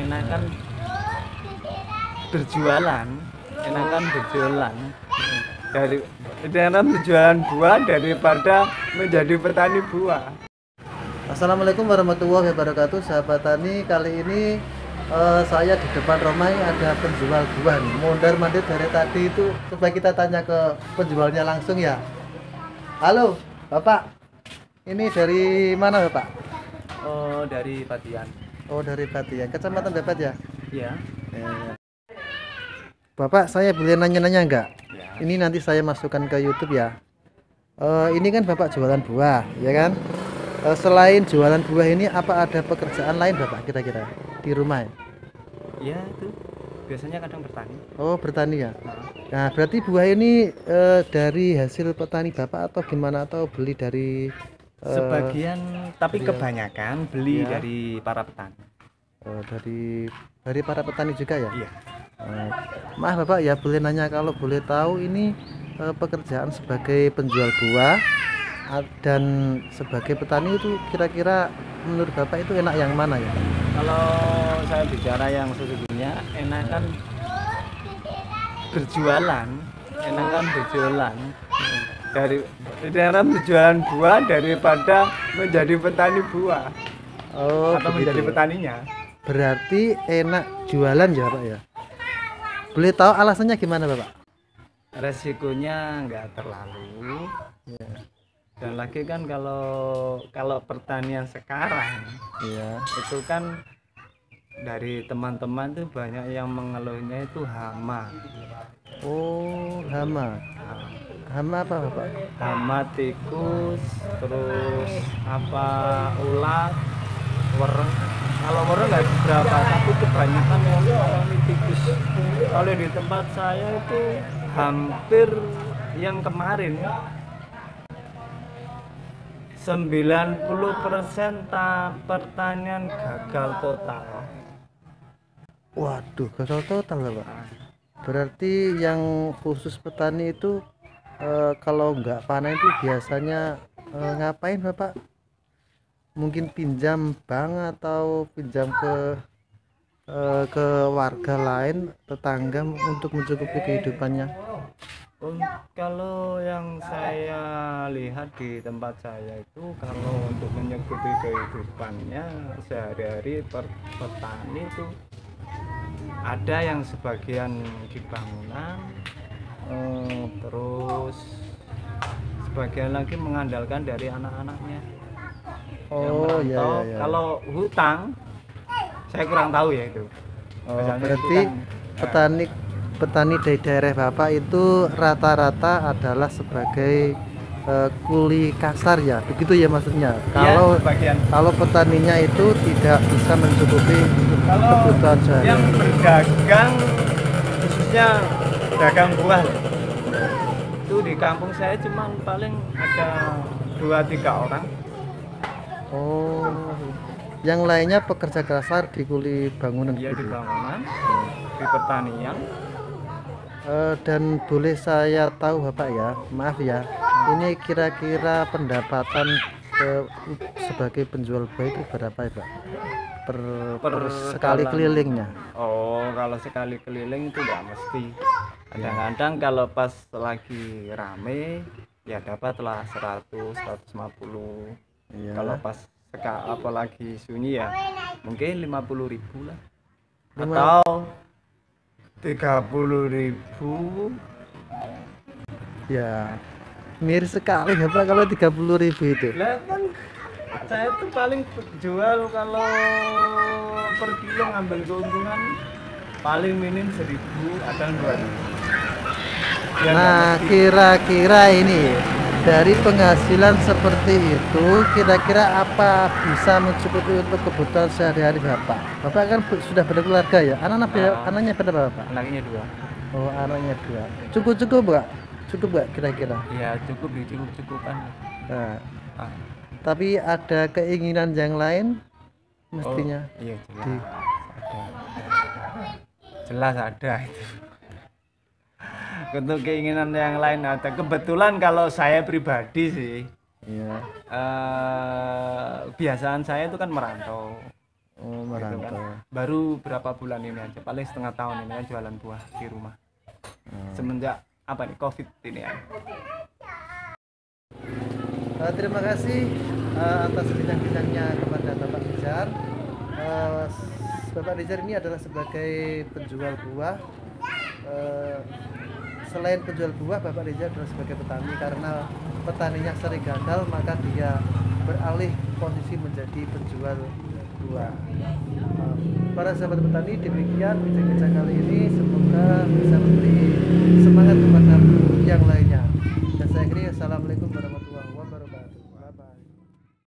enakan berjualan, enakan berjualan dari enakan berjualan buah daripada menjadi petani buah. Assalamualaikum warahmatullahi wabarakatuh, sahabat tani. Kali ini saya di depan rumah ini ada penjual buah nih. Mondar mandir dari tadi itu. Coba kita tanya ke penjualnya langsung ya. Halo, Bapak. Ini dari mana, Bapak? Oh, dari Padian. Oh, dari Padian. Kecamatan Bapak ya? Iya. Ya. Bapak, saya boleh nanya-nanya enggak? Ya. Ini nanti saya masukkan ke YouTube ya. Ini kan Bapak jualan buah, ya kan? Selain jualan buah ini, apa ada pekerjaan lain Bapak kira-kira di rumah ya? Iya, itu biasanya kadang bertani. Oh, bertani ya. Nah, berarti buah ini dari hasil petani Bapak atau gimana, atau beli dari Sebagian, tapi dari- kebanyakan beli Ya. dari para petani. dari para petani juga ya? Iya. Maaf Bapak ya, boleh nanya kalau boleh tahu ini pekerjaan sebagai penjual buah dan sebagai petani itu kira-kira menurut Bapak itu enak yang mana ya? Kalau saya bicara yang sesungguhnya, enakan berjualan, enakan berjualan dari enakan berjualan buah daripada menjadi petani buah Oh, atau begitu. menjadi petaninya. Berarti enak jualan ya Pak ya? Boleh tahu alasannya gimana Bapak? Resikonya nggak terlalu. Ya, Dan lagi kan kalau pertanian sekarang iya. itu kan dari teman-teman tuh banyak yang mengeluhnya itu hama. Oh, hama. Nah, Hama apa Bapak? hama tikus, terus apa ulat, wereng. Kalau wereng nggak seberapa, tapi kebanyakan yang mengalami tikus. Kalau di tempat saya itu hampir yang kemarin 90% pertanian gagal total. Waduh, gagal total Bapak. Berarti yang khusus petani itu kalau nggak panen itu biasanya ngapain Bapak? Mungkin pinjam bank atau pinjam ke warga lain, tetangga untuk mencukupi kehidupannya. Kalau yang saya lihat di tempat saya itu, kalau untuk mencukupi kehidupannya sehari-hari petani itu ada yang sebagian di bangunan, terus sebagian lagi mengandalkan dari anak-anaknya yang Oh ya, merantau. ya, ya. Kalau hutang saya kurang tahu ya itu. Oh, Misalnya berarti itu kan, petani dari daerah Bapak itu rata-rata adalah sebagai kuli kasar ya, begitu ya maksudnya. Kalau sebagian. kalau petaninya itu tidak bisa mencukupi Kalau kebutuhan yang sehari-hari. berdagang, khususnya dagang buah, itu di kampung saya cuman paling ada 2-3 orang. Oh, yang lainnya pekerja kasar di kuli bangunan Dia di gitu. bangunan, di pertanian. Dan boleh saya tahu Bapak ya, maaf ya, ini kira-kira pendapatan sebagai penjual buah itu berapa ya Pak? Per sekali jalan. kelilingnya. Oh, kalau sekali keliling itu nggak mesti. Kadang-kadang kalau pas lagi rame ya dapatlah 100, 150. Iya. Kalau pas apalagi sunyi ya mungkin 50.000 lah. Lima- Atau 30.000. Ya, miris sekali ya Pak kalau 30.000 itu. Lah kan saya tuh paling jual kalau per kilo ngambil keuntungan paling minim 1.000 atau 2.000. Ya, Nah, kira-kira ini dari penghasilan seperti itu, kira-kira apa bisa mencukupi untuk kebutuhan sehari-hari Bapak? Bapak kan sudah berkeluarga ya? Anaknya berapa Bapak? anaknya 2. Oh, anaknya 2. Cukup-cukup Pak? Cukup nggak kira-kira? Ya cukup dicukup-cukupkan. Nah, Ah. tapi ada keinginan yang lain mestinya. Iya Di- jelas ada itu. Untuk keinginan yang lain ada. Kebetulan kalau saya pribadi sih Iya. kebiasaan saya itu kan merantau. Oh, gitu merantau. kan. Baru berapa bulan ini aja, paling setengah tahun ini kan jualan buah di rumah. Semenjak apa nih COVID ini ya. Terima kasih atas bincang-bincangnya kepada Bapak Rizal. Bapak Rizal ini adalah sebagai penjual buah. Selain penjual buah, Bapak Rizal adalah sebagai petani, karena petaninya sering gagal maka dia beralih posisi menjadi penjual buah. Para sahabat petani, demikian bincang-bincang kali ini, semoga bisa memberi semangat kepada yang lainnya. Dan saya akhiri, assalamualaikum warahmatullahi wabarakatuh.